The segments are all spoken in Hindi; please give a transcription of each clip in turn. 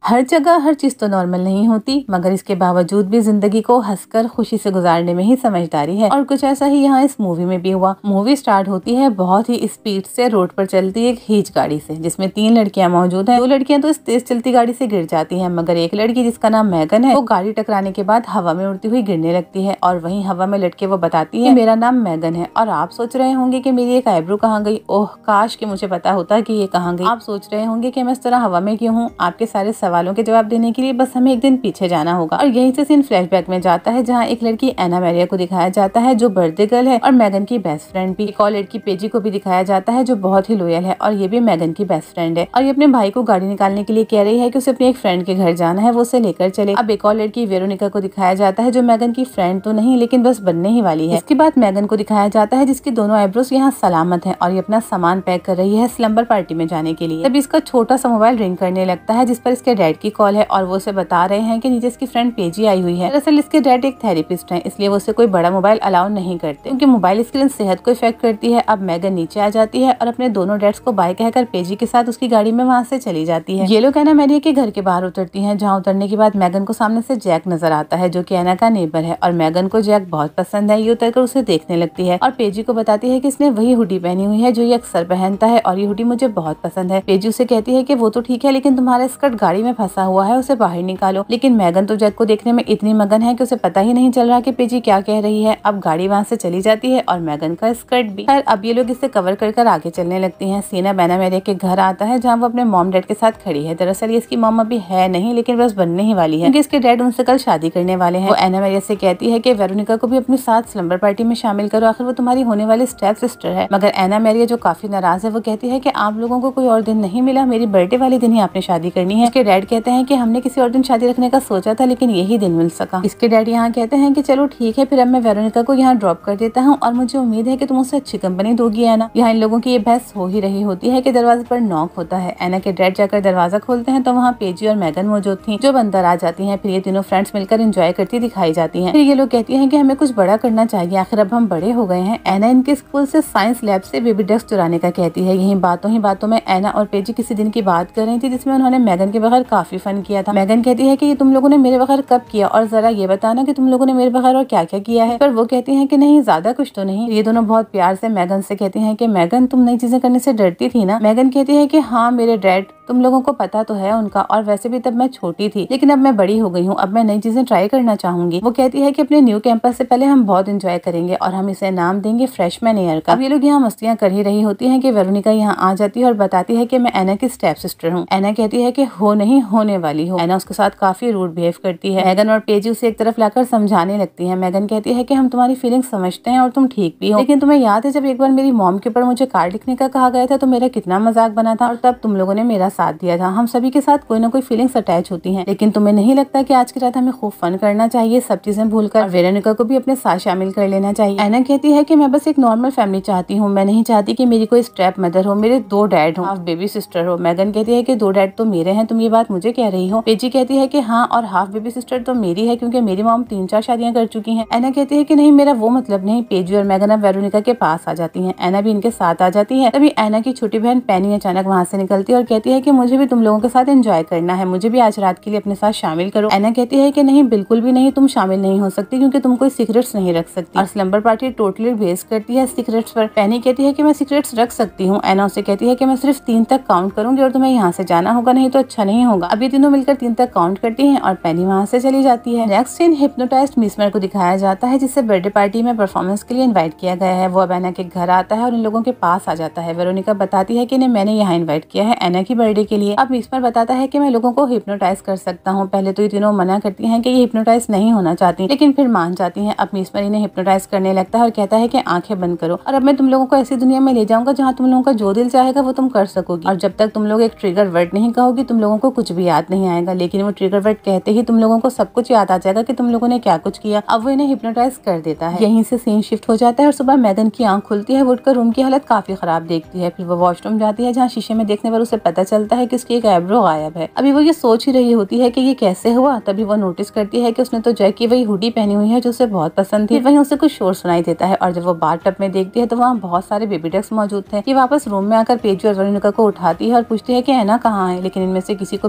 हर जगह हर चीज तो नॉर्मल नहीं होती, मगर इसके बावजूद भी जिंदगी को हंसकर खुशी से गुजारने में ही समझदारी है। और कुछ ऐसा ही यहाँ इस मूवी में भी हुआ। मूवी स्टार्ट होती है बहुत ही स्पीड से रोड पर चलती एक हीच गाड़ी से, जिसमें 3 लड़कियां मौजूद हैं। 2 लड़कियां तो इस तेज चलती गाड़ी से गिर जाती हैं, मगर एक लड़की जिसका नाम मैगन है, वो गाड़ी टकराने के बाद हवा में उड़ती हुई गिरने लगती है। और वहीं हवा में लटके वो बताती है मेरा नाम मैगन है। और आप सोच रहे होंगे कि मेरी एक आईब्रो कहाँ गई। ओह काश कि मुझे पता होता कि ये कहाँ गई। आप सोच रहे होंगे कि मैं इस तरह हवा में क्यों हूँ। आपके सारे सवालों के जवाब देने के लिए बस हमें एक दिन पीछे जाना होगा। और यहीं से सीन फ्लैशबैक में जाता है, जहाँ एक लड़की एना मैरिया को दिखाया जाता है जो बर्थडे गर्ल है और मैगन की बेस्ट फ्रेंड भी। एक और लड़की पेजी को भी दिखाया जाता है जो बहुत ही लॉयल है और ये भी मैगन की बेस्ट फ्रेंड है। और ये अपने भाई को गाड़ी निकालने के लिए कह रही है कि उसे अपनी एक फ्रेंड के घर जाना है, वो उसे लेकर चले। अब एक और लड़की वेरोनिका को दिखाया जाता है जो मैगन की फ्रेंड तो नहीं लेकिन बस बनने ही वाली है। इसके बाद मैगन को दिखाया जाता है जिसकी दोनों आईब्रोज यहाँ सलामत है और ये अपना सामान पैक कर रही है स्लम्बर पार्टी में जाने के लिए। तभी इसका छोटा सा मोबाइल रिंग करने लगता है जिस पर इसके डैड की कॉल है और वो उसे बता रहे हैं कि नीचे इसकी फ्रेंड पेजी आई हुई है। दरअसल इसके डैड एक थेरेपिस्ट हैं, इसलिए वो उसे कोई बड़ा मोबाइल अलाउ नहीं करते क्योंकि मोबाइल स्क्रीन सेहत को इफेक्ट करती है। अब मैगन नीचे आ जाती है और अपने दोनों डैड्स को बाय कहकर पेजी के साथ उसकी गाड़ी में वहाँ से चली जाती है। ये लोग एना मैरिया के घर के बाहर उतरती हैं, जहाँ उतरने के बाद मैगन को सामने से जैक नजर आता है जो कि एना का नेबर है और मैगन को जैक बहुत पसंद है। ये उतरकर उसे देखने लगती है और पेजी को बताती है कि इसने वही हुडी पहनी हुई है जो ये अक्सर पहनता है और ये हुडी मुझे बहुत पसंद है। पेजी उसे कहती है कि वो तो ठीक है लेकिन तुम्हारा स्कर्ट गाड़ी में फंसा हुआ है, उसे बाहर निकालो। लेकिन मैगन तो जैक को देखने में इतनी मगन है कि उसे पता ही नहीं चल रहा कि पेजी क्या कह रही है। अब गाड़ी वहाँ से चली जाती है और मैगन का स्कर्ट भी। खैर अब ये लोग इसे कवर कर आगे चलने लगती हैं। सीना एना मैरिया के घर आता है जहाँ वो अपने मॉम डैड के साथ खड़ी है। दरअसल ये इसकी मॉम अभी है नहीं लेकिन बस बनने ही वाली है क्योंकि इसके डैड उनसे कल शादी करने वाले हैं। वो एना मैरिया से कहती है कि वेरोनिका को भी अपने साथ स्लम्बर पार्टी में शामिल करो, आखिर वो तुम्हारी होने वाली स्टेप सिस्टर है। मगर एना मैरिया जो काफी नाराज है वो कहती है कि आप लोगों को कोई और दिन नहीं मिला, मेरी बर्थडे वाले दिन ही आपने शादी करनी है। इसके डैड कहते हैं कि हमने किसी और दिन शादी रखने का सोचा था लेकिन यही दिन मिल सका। इसके डैड यहाँ कहते हैं कि चलो ठीक है फिर अब मैं वेरोनिका को यहाँ ड्रॉप कर देता हूँ और मुझे उम्मीद है कि तुम उसे अच्छी कंपनी दोगी एना। यहाँ इन लोगों की ये बहस हो ही रही होती है कि दरवाजे पर नॉक होता है। एना के डैड जाकर दरवाजा खोलते हैं तो वहाँ पेजी और मैगन मौजूद थी जो अंदर आ जाती हैं। फिर ये तीनों फ्रेंड्स मिलकर एंजॉय करती दिखाई जाती हैं। फिर ये लोग कहती हैं कि हमें कुछ बड़ा करना चाहिए, आखिर अब हम बड़े हो गए हैं। एना इनके स्कूल से साइंस लैब से बेबी डक्स चुराने का कहती है। यही बातों ही बातों में एना और पेजी किसी दिन की बात कर रही थी जिसमें उन्होंने मैगन के बगैर काफी फन किया था। मैगन कहती है कि ये तुम लोगों ने मेरे बगैर कब किया और जरा ये बताना कि तुम लोगों ने मेरे बगैर और क्या क्या किया है। पर वो कहती है कि नहीं ज्यादा कुछ तो नहीं। ये दोनों बहुत प्यार से मैगन से कहती हैं कि मैगन तुम नई चीजें करने से डरती थी ना। मैगन कहती है कि हाँ मेरे डैड तुम लोगों को पता तो है उनका, और वैसे भी तब मैं छोटी थी लेकिन अब मैं बड़ी हो गई हूँ, अब मैं नई चीजें ट्राई करना चाहूंगी। वो कहती है कि अपने न्यू कैंपस से पहले हम बहुत एंजॉय करेंगे और हम इसे नाम देंगे फ्रेशमैन ईयर का। अब ये लोग यहाँ मस्तियाँ कर ही रही होती हैं कि वेरोनिका यहाँ आ जाती है और बताती है कि मैं एना की स्टेप सिस्टर हूँ। एना कहती है कि हो नहीं होने वाली हो। एना उसके साथ काफी रूड बिहेव करती है। मैगन और पेजी उसे एक तरफ लाकर समझाने लगती है। मैगन कहती है कि हम तुम्हारी फीलिंग्स समझते हैं और तुम ठीक भी हो, लेकिन तुम्हें याद है जब एक बार मेरी मॉम के ऊपर मुझे कार्ड लिखने का कहा गया था तो मेरा कितना मजाक बना था और तब तुम लोगों ने मेरा साथ दिया था। हम सभी के साथ कोई ना कोई फीलिंग्स अटैच होती हैं, लेकिन तुम्हें नहीं लगता कि आज की रात हमें खूब फन करना चाहिए, सब चीजें भूलकर वेरोनिका को भी अपने साथ शामिल कर लेना चाहिए। एना कहती है कि मैं बस एक नॉर्मल फैमिली चाहती हूँ, मैं नहीं चाहती कि मेरी कोई स्टेप मदर हो, मेरे 2 डैड हो, हाफ बेबी सिस्टर हो। मैगन कहती है कि 2 डैड तो मेरे हैं, तुम ये बात मुझे कह रही हो। पेजी कहती है कि हाँ और हाफ बेबी सिस्टर तो मेरी है क्योंकि मेरी मॉम 3-4 शादियां कर चुकी हैं। एना कहती है कि नहीं मेरा वो मतलब नहीं। पेजी और मैगन अब वेरोनिका के पास आ जाती हैं। एना भी इनके साथ आ जाती है। तभी एना की छोटी बहन पेनी अचानक वहाँ से निकलती है और कहती है कि मुझे भी तुम लोगों के साथ एंजॉय करना है, मुझे भी आज रात के लिए अपने साथ शामिल करो। एना कहती है कि नहीं बिल्कुल भी नहीं, तुम शामिल नहीं हो सकती क्योंकि तुम कोई सीक्रेट्स नहीं रख सकती। और स्लम्बर पार्टी टोटली बेस करती है सीक्रेट्स पर। पेनी कहती है कि मैं सीक्रेट्स रख सकती हूँ। एना उसे कहती है कि मैं सिर्फ 3 तक काउंट करूंगी और तुम्हें यहाँ से जाना होगा, नहीं तो अच्छा नहीं होगा। अब ये तीनों मिलकर 3 तक काउंट करती हैं और पेनी वहाँ से चली जाती है। नेक्स्ट सीन हिप्नोटाइज्ड मिसमर को दिखाया जाता है जिसे बर्थडे पार्टी में परफॉर्मेंस के लिए इन्वाइट किया गया है। वो अब एना के घर आता है और इन लोगों के पास आ जाता है। वेरोनिका बताती है कि इन्हें मैंने यहाँ इन्वाइट किया है एना की बर्थडे के लिए। अब मिसमर बताता है कि मैं लोगों को हिप्नोटाइज कर सकता हूँ। पहले तो ये तीनों मना करती हैं कि ये हिप्नोटाइज नहीं होना चाहती, लेकिन फिर मान जाती हैं। अब मिसमर इन्हें हिप्नोटाइज करने लगता है और कहता है कि आंखें बंद करो और अब मैं तुम लोगों को ऐसी दुनिया में ले जाऊंगा जहाँ तुम लोगों का जो दिल चाहेगा वो तुम कर सकोगी, और जब तक तुम लोग एक ट्रिगर वर्ड नहीं कहोगी तुम लोगों को कुछ भी याद नहीं आएगा। लेकिन वो ट्रिगर वर्ड कहते ही तुम लोगों को सब कुछ याद आ जाएगा कि तुम लोगों ने क्या कुछ किया। अब वो इन्हें हिप्नोटाइज कर देता है। यहीं से सीन शिफ्ट हो जाता है और सुबह मैगन की आंख खुलती है। वो उठकर रूम की हालत काफी खराब देखती है। फिर वो वॉशरूम जाती है जहाँ शीशे में देखने पर उसे पता चलता है कि उसकी एक आईब्रो गायब है। अभी वो ये सोच ही रही होती है कि ये कैसे हुआ, तभी वो नोटिस करती है कि उसने तो जैक की वही हुडी पहनी हुई है जो उसे बहुत पसंद थी। वहीं उसे कुछ शोर सुनाई देता है और जब वो बाथटब में देखती है तो वहाँ बहुत सारे बेबी डक्स मौजूद थे। ये वापस रूम में आकर पेजी और वेरोनिका को उठाती है और पूछती है कि एना कहाँ है, लेकिन इनमें से किसी को भी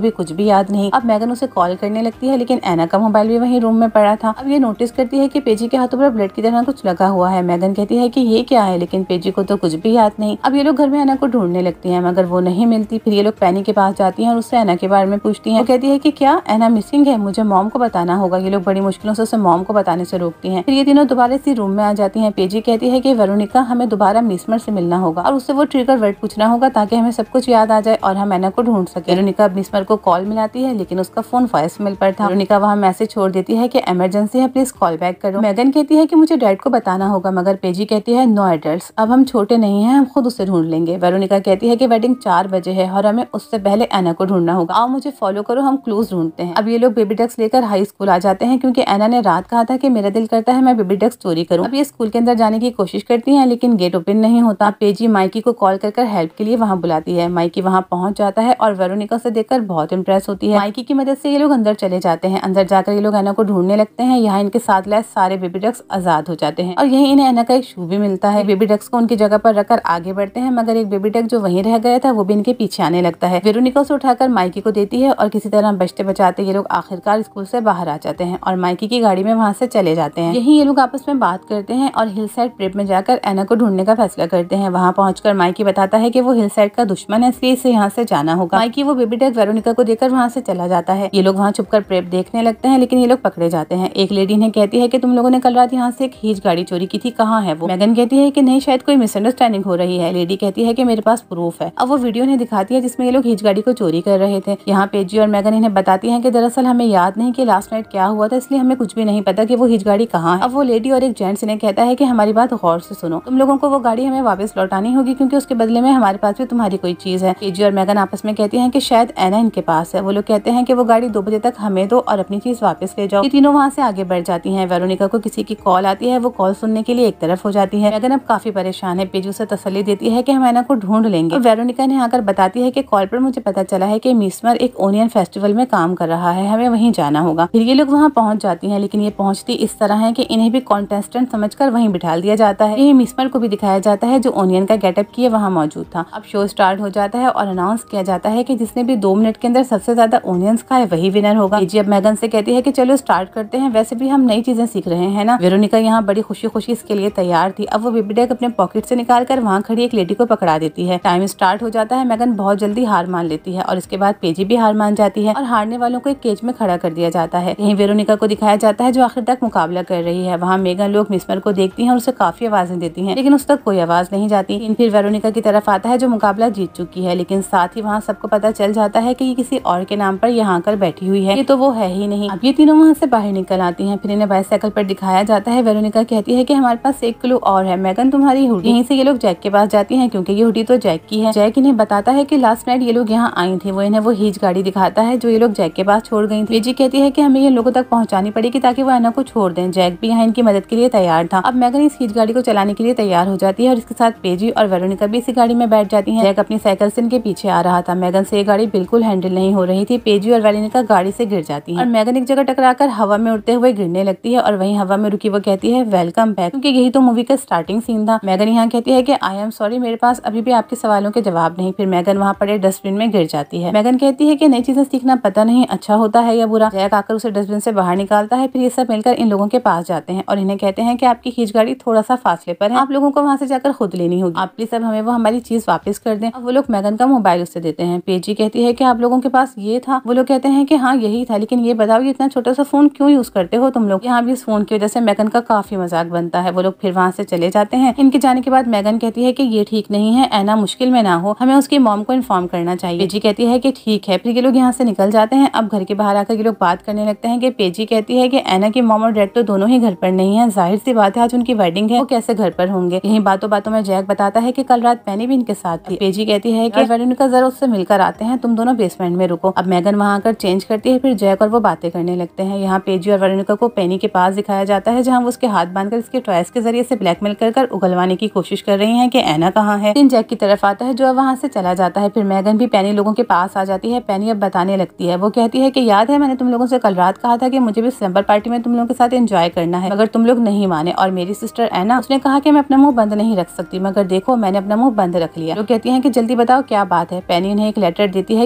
भी कुछ भी याद नहीं। अब मैगन उसे कॉल करने लगती है, लेकिन एना का मोबाइल भी वहीं रूम में पड़ा था। अब ये नोटिस करती है कि पेजी के हाथों पर ब्लड की तरह कुछ लगा हुआ है। मैगन कहती है कि ये क्या है, लेकिन पेजी को तो कुछ भी याद नहीं। अब ये लोग घर में एना को ढूंढने लगती हैं, मगर वो नहीं मिलती। फिर ये लोग पेनी के पास जाती हैं और उससे एना के बारे में पूछती हैं। वो कहती है कि क्या एना मिसिंग है, मुझे मॉम को बताना होगा। ये लोग बड़ी मुश्किलों से उसे मॉम को बताने से रोकती हैं। फिर ये तीनों दोबारा इसी रूम में आ जाती हैं। पेजी कहती है कि वेरोनिका, हमें दोबारा मिसमर से मिलना होगा और उससे वो ट्रिगर वर्ड पूछना होगा ताकि हमें सब कुछ याद आ जाए और हम एना को ढूंढ सके। वेरोनिका मिसमर को कॉल मिलाती है, लेकिन उसका फोन वॉइस मेल पर था। वेरोनिका वहाँ मैसेज छोड़ देती है कि इमरजेंसी है, प्लीज कॉल बैक करो। मैगन कहती है कि मुझे डैड को बताना होगा, मगर पेजी कहती है नो एडल्ट्स, अब हम छोटे नहीं हैं, हम खुद उसे ढूंढ लेंगे। वेरोनिका कहती है कि वेडिंग 4 बजे है और हमें उससे पहले एना को ढूंढना होगा। आओ मुझे फॉलो करो, हम क्लूज ढूंढते हैं। अब ये लोग बेबी डक्स लेकर हाई स्कूल आ जाते हैं, क्योंकि एना ने रात कहा था कि मेरा दिल करता है मैं बेबी डक्स चोरी करूं। अब ये स्कूल के अंदर जाने की कोशिश करती हैं, लेकिन गेट ओपन नहीं होता। पेजी माइकी को कॉल कर हेल्प के लिए वहाँ बुलाती है। माइकी वहाँ पहुंच जाता है और वेरोनिका से देखकर बहुत इंप्रेस होती है। माइकी की मदद से ये लोग अंदर चले जाते हैं। अंदर जाकर ये लोग एना को ढूंढने लगते हैं। यहाँ इनके साथ लैस सारे बेबी डक्स आजाद हो जाते हैं और यही इन्हें एना का एक शू भी मिलता है। बेबी डक्स को उनकी जगह पर रखकर आगे बढ़ते हैं, मगर एक बेबी डक जो वहीं रह गया था वो भी इनके पीछे आने लगता है। वेरोनिका उसे उठाकर माइकी को देती है और किसी तरह बचते बचाते ये लोग आखिरकार स्कूल से बाहर आ जाते हैं और माइकी की गाड़ी में वहाँ से चले जाते हैं। यही ये लोग आपस में बात करते हैं और हिल साइड प्रेप में जाकर एना को ढूंढने का फैसला करते हैं। वहाँ पहुंचकर माइकी बताता है कि वो हिल साइड का दुश्मन है, इसलिए इसे यहाँ से जाना होगा। माइकी वो बेबी डक वेरोनिका को देकर वहाँ से चला जाता है। ये लोग वहाँ छुपकर प्रेप देखने लगते हैं, लेकिन ये लोग पकड़े जाते हैं। एक लेडी ने कहती है कि तुम लोगों ने कल रात यहाँ से एक हीच गाड़ी चोरी की थी, कहाँ है वो? मैगन कहती है कि नहीं, शायद कोई मिसअंडरस्टैंडिंग हो रही है। लेडी कहती है कि मेरे पास प्रूफ है। अब वो वीडियो इन्हें दिखाती है जिसमें ये लोग हीच गाड़ी को चोरी कर रहे थे। यहाँ पेजी और मैगन इन्हें बताती है कि दरअसल हमें याद नहीं कि लास्ट नाइट क्या हुआ था, इसलिए हमें कुछ भी नहीं पता कि वो हीच गाड़ी कहाँ है। अब वो लेडी और एक जेंट्स इन्हें कहता है कि हमारी बात गौर से सुनो, तुम लोगों को वो गाड़ी हमें वापस लौटानी होगी, क्योंकि उसके बदले में हमारे पास भी तुम्हारी कोई चीज है। पेजी और मैगन आपस में कहती हैं कि शायद एना इनके पास है। वो लोग कहते हैं कि वो गाड़ी 2 बजे तक हमें दो और अपनी चीज वापस ले जाओ। ये तीनों वहाँ से आगे बढ़ जाती हैं। वेरोनिका को किसी की कॉल आती है, वो कॉल सुनने के लिए एक तरफ हो जाती है। मैगन अब काफी परेशान है। पेजी उसे तसल्ली देती है कि हम एना को ढूंढ लेंगे। वेरोनिका ने आकर बताती है कि कॉल पर मुझे पता चला है कि मिसमर एक ओनियन फेस्टिवल में काम कर रहा है, हमें वहीं जाना होगा। फिर ये लोग वहाँ पहुँच जाती हैं, लेकिन ये पहुँचती इस तरह है कि इन्हें भी कॉन्टेस्टेंट समझकर वहीं बिठा दिया जाता है। यही मिसमर को भी दिखाया जाता है जो ओनियन का गेटअप किए वहाँ मौजूद था। अब शो स्टार्ट हो जाता है और अनाउंस किया जाता है कि जिसने भी 2 मिनट के अंदर सबसे ज्यादा ओनियंस खाए वही विनर होगा। पेजी अब मैगन से कहती है कि चलो स्टार्ट करते हैं, वैसे भी हम नई चीजें सीख रहे हैं ना। वेरोनिका यहाँ बड़ी खुशी खुशी इसके लिए तैयार थी। अब वो बेबी डक अपने पॉकेट से निकाल कर वहाँ खड़ी एक लेडी को पकड़ा देती है। टाइम स्टार्ट हो जाता है। मैगन बहुत जल्दी हार मान लेती है और इसके बाद पेजी भी हार मान जाती है और हारने वालों को एक केज में खड़ा कर दिया जाता है। यहीं वेरोनिका को दिखाया जाता है जो आखिर तक मुकाबला कर रही है। वहाँ मेगन लोग मिसमर को देखती हैं और उसे काफी आवाजें देती हैं, लेकिन उस तक कोई आवाज नहीं जाती। फिर वेरोनिका की तरफ आता है जो मुकाबला जीत चुकी है, लेकिन साथ ही वहाँ सबको पता चल जाता है कि ये किसी और के नाम पर यहाँ आकर बैठी हुई है, ये तो वो है ही नहीं। अब ये तीनों वहाँ से बाहर निकल आती हैं। फिर इन्हें बाइसाइकिल पर दिखाया जाता है। वेरोनिका कहती है कि हमारे पास एक क्लू और है, मैगन तुम्हारी हुडी। यहीं से ये लोग जैक के पास जाती हैं, क्योंकि ये हुडी तो जैक की है। जैक इन्हें बताता है कि लास्ट नाइट ये लोग यहाँ आई थी। वो इन्हें वो हीच गाड़ी दिखाता है जो ये लोग जैक के पास छोड़ गई थी। पेजी कहती है कि हमें ये लोगों तक पहुँचानी पड़ेगी ताकि वो एना को छोड़ दें। जैक भी यहाँ इनकी मदद के लिए तैयार था। अब मैगन इस हीच गाड़ी को चलाने के लिए तैयार हो जाती है और इसके साथ पेजी और वेरोनिका भी इसी गाड़ी में बैठ जाती हैं। जैक अपनी साइकिल से इनके पीछे आ रहा था। मैगन से ये गाड़ी बिल्कुल हैंडल नहीं हो रही थी। पेजी और वेरोनिका गाड़ी से गिर जाती हैं और मैगन एक जगह टकराकर हवा में उड़ते हुए गिरने लगती है और वहीं हवा में रुकी वो कहती है वेलकम बैक, क्योंकि यही तो मूवी का स्टार्टिंग सीन था। मैगन यहाँ कहती है कि आई एम सॉरी, मेरे पास अभी भी आपके सवालों के जवाब नहीं। फिर मैगन वहाँ पड़े डस्टबिन में गिर जाती है। मैगन कहती है कि नई चीजें सीखना पता नहीं अच्छा होता है या बुरा। जैक आकर उसे डस्टबिन से बाहर निकालता है। फिर ये सब मिलकर इन लोगों के पास जाते हैं और इन्हें कहते हैं कि आपकी हीच गाड़ी थोड़ा सा फासले पर है, आप लोगों को वहाँ से जाकर खुद लेनी होगी। आप प्लीज अब हमें वो हमारी चीज वापस कर दें। अब वो लोग मैगन का मोबाइल उससे देते हैं। पेजी कहती है कि आप लोगों के पास ये था। वो लोग कहते हैं कि हाँ यही था, लेकिन ये बताओ ये इतना छोटा सा फोन क्यों यूज करते हो तुम लोग? यहाँ भी इस फोन की वजह से मैगन का काफी मजाक बनता है। वो लोग फिर वहाँ से चले जाते हैं। इनके जाने के बाद मैगन कहती है कि ये ठीक नहीं है, एना मुश्किल में ना हो, हमें उसकी मॉम को इन्फॉर्म करना चाहिए। पेजी कहती है कि ठीक है। फिर ये लोग यहाँ से निकल जाते हैं। अब घर के बाहर आकर ये लोग बात करने लगते हैं कि पेजी कहती है कि एना की मॉम और डैड तो दोनों ही घर पर नहीं है, जाहिर सी बात है आज उनकी वेडिंग है, वो कैसे घर पर होंगे। यही बातों बातों में जैक बताता है कि कल रात पेनी भी इनके साथ थी। पेजी कहती है कि वेरोनिका जरा उससे मिलकर आते हैं, तुम दोनों बेसमेंट में रुको। अब मैगन वहाँ आकर चेंज करती है। फिर जैक और वो बातें करने लगते हैं। यहाँ पेजी और वेरोनिका को पेनी के पास दिखाया जाता है, जहाँ वो उसके हाथ बांधकर इसके टॉयज के जरिए से ब्लैकमेल कर उगलवाने की कोशिश कर रही है कि एना कहाँ है। इन जैक की तरफ आता है जो अब वहाँ से चला जाता है। फिर मैगन भी पेनी लोगों के पास आ जाती है। पेनी अब बताने लगती है। वो कहती है कि याद है मैंने तुम लोगों से कल रात कहा था कि मुझे भी सितंबर पार्टी में तुम लोगों के साथ एंजॉय करना है, मगर तुम लोग नहीं माने और मेरी सिस्टर एना उसने कहा कि मैं अपना मुंह बंद नहीं रख सकती, मगर देखो मैंने अपना मुंह बंद रख लिया। लोग कहती हैं कि जल्दी बताओ क्या बात है। पेनी उन्हें एक लेटर देती है कि ये एना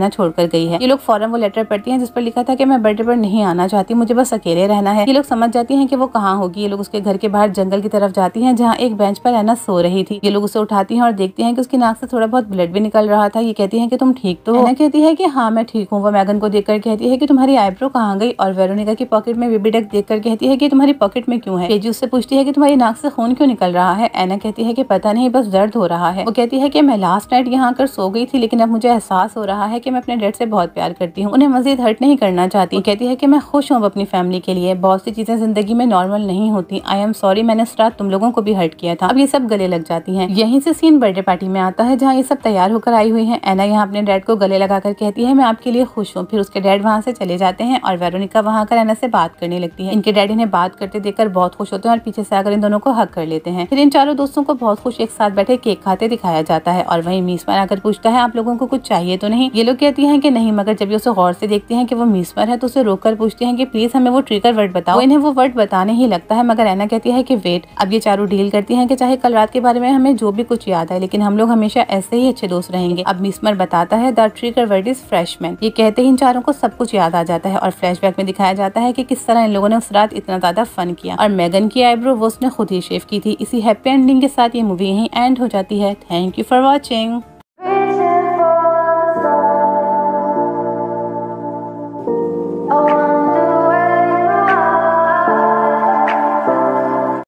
एना छोड़कर गई है। ये लोग फौरन वो लेटर पढ़ती हैं जिस पर लिखा था कि मैं बर्थडे पर नहीं आना चाहती, मुझे बस अकेले रहना है। ये लोग समझ जाती हैं कि वो कहाँ होगी। ये लोग उसके घर के बाहर जंगल की तरफ जाती हैं जहाँ एक बेंच पर एना सो रही थी। ये लोग उसे उठाती हैं और देखती हैं कि उसकी नाक से थोड़ा बहुत ब्लड भी निकल रहा था। ये कहती है कि तुम ठीक तो हो? एना कहती है कि हाँ मैं ठीक हूँ। वो मैगन को देखकर कहती है कि तुम्हारी आईब्रो कहाँ गई? और वेरोनिका की पॉकेट में बेबी डक देखकर कहती है कि तुम्हारी पॉकेट में क्यों है? केजी उससे पूछती है कि तुम्हारी नाक से खून क्यों निकल रहा है? एना कहती है कि पता नहीं, बस दर्द हो रहा है। वो कहती है कि मैं लास्ट नाइट यहाँ आकर सो गई थी, लेकिन अब मुझे एहसास हो रहा है कि मैं अपने डैड से बहुत प्यार करती हूँ, उन्हें मजीद हर्ट नहीं करना चाहती। वो कहती है कि मैं खुश हूँ अपनी फैमिली के लिए, बहुत सी चीजें जिंदगी में नॉर्मल नहीं होती। आई एम सॉरी, मैंने उस रात तुम लोगों को भी हर्ट किया था। अब ये सब गले लग जाती हैं। यहीं से सीन बर्थडे पार्टी में आता है जहाँ ये सब तैयार होकर आई हुई है। एना यहाँ अपने डैड को गले लगाकर कहती है मैं आपके लिए खुश हूँ। फिर उसके डैड वहाँ से चले जाते हैं और वेरोनिका वहाँ आकर एना से बात करने लगती है। इनके डैड इन्हें बात करते देखकर बहुत खुश होते हैं और पीछे से आकर इन दोनों को हक कर लेते हैं। फिर इन चारों दोस्तों को बहुत खुश एक साथ बैठे केक खाते दिखाया जाता है और वहीं मीसमर आकर पूछता है आप लोगों को कुछ चाहिए तो नहीं? ये लोग कहती हैं कि नहीं, मगर जब ये उसे गौर से देखती हैं कि वो मीसमर है तो उसे रोककर पूछती हैं कि प्लीज हमें वो ट्रिगर वर्ड बताओ। इन्हें वो वर्ड बताने ही लगता है, मगर एना कहती है कि वेट। अब ये चारों डील करती हैं कि चाहे कल रात के बारे में हमें जो भी कुछ याद है, लेकिन हम लोग हमेशा ऐसे ही अच्छे दोस्त रहेंगे। अब मीसमर बताता है the trigger word is freshman. ये कहते ही इन चारों को सब कुछ याद आ जाता है और फ्लैशबैक में दिखाया जाता है कि किस तरह इन लोगों ने उस रात इतना ज्यादा फन किया और मैगन की आईब्रो वो उसने खुद ही शेव की थी। इसी हैप्पी एंडिंग के साथ ये मूवी यहीं एंड हो जाती है। Thank you for watching.